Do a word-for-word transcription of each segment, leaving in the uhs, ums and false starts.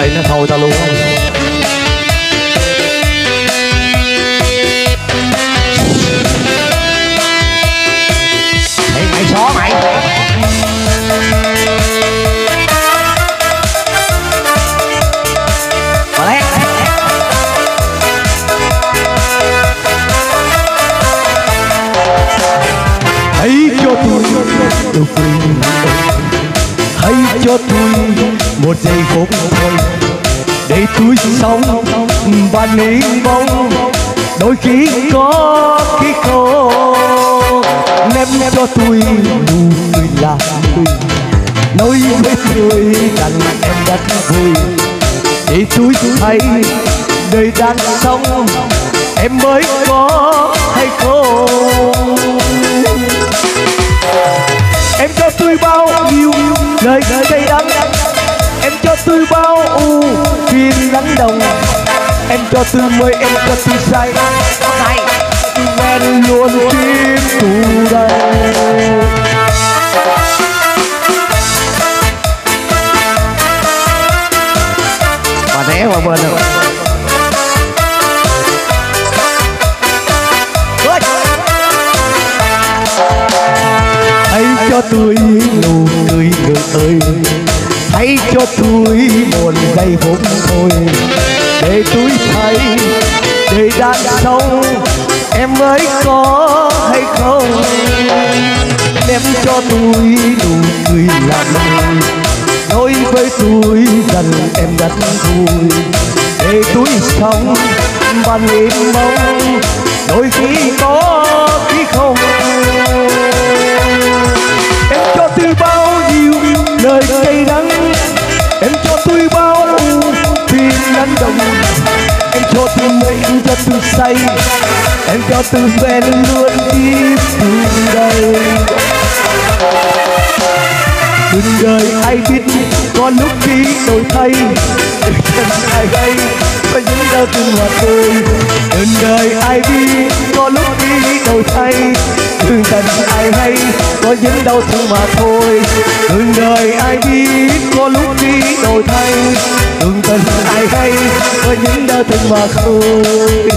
vậy nó thôi tao luôn á. Mày mày xó mày. Mà lét. Hãy cho tôi được quên, hãy cho tôi một giây phút thôi để tôi sống và niềm mong. Đôi khi có khi không, ném cho tôi nụ cười là tôi nói với tôi rằng em rất vui để tôi thấy đời đang sống em mới có hay không. Em cho tôi bao nhiêu lời cay đắng, em cho tôi bao ưu phiền lắng đồng. Em cho tôi mời, em cho tôi say, say quen luôn tim tù đây. Mà né qua bên rồi. Hãy cho tôi nụ cười ngược ơi, hãy cho tôi một giây phút thôi để tôi thấy đời đang sống em mới có hay không. Em cho tôi nụ cười làm mừng, nói với tôi rằng em rất vui để tôi sống và niềm mong. Đôi khi có khi không, em cho tôi bao nhiêu lời cay đắng, em cho tôi bao phiền lắng đồng. Em cho tôi mây, em cho tôi say, em cho tôi quen luôn tim từ đây. Đừng đời ai biết có lúc khi đổi thay, đừng chân ai hay có những đau thương mà tôi. Đừng đời ai biết có lúc khi đổi thay, đừng chân ai hay có những đau thương mà thôi. Đừng đời ai biết có lúc khi đổi thay, đừng chân ai hay có những đau thương mà thôi.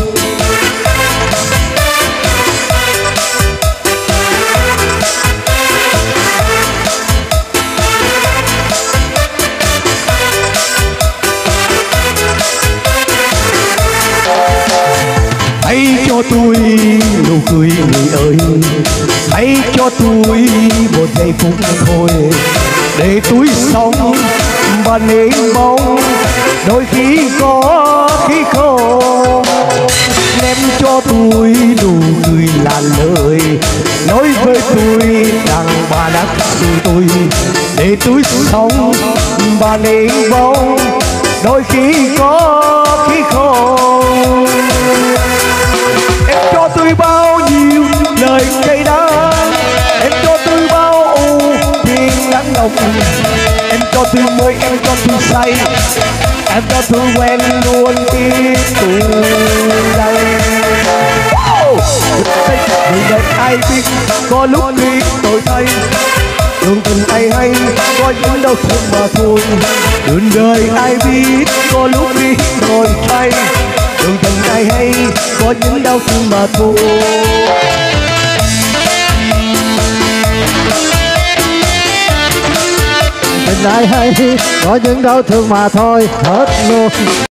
Hãy cho tôi nụ cười người ơi, hãy cho tôi một giây phút thôi để tôi sống và niềm mong. Đôi khi có khi không, em cho tôi nụ cười là lời nói với tôi rằng bà đã thương tôi để tôi sống và niềm mong. Đôi khi có khi không, em cho tôi bao nhiêu lời cay đắng, em cho tôi bao ưu phiền lắng đồng. Em cho tôi mời, em cho tôi say, em cho tôi quen luôn tim từ đây. Đừng đời ai biết có lúc khi tôi thấy, đường tình ai hay có những đau thương mà thôi. Đừng đời ai biết có lúc khi tôi thấy, đường tình ai hay có những đau thương mà thôi. Tình ai hay có những đau thương mà thôi. Hết luôn.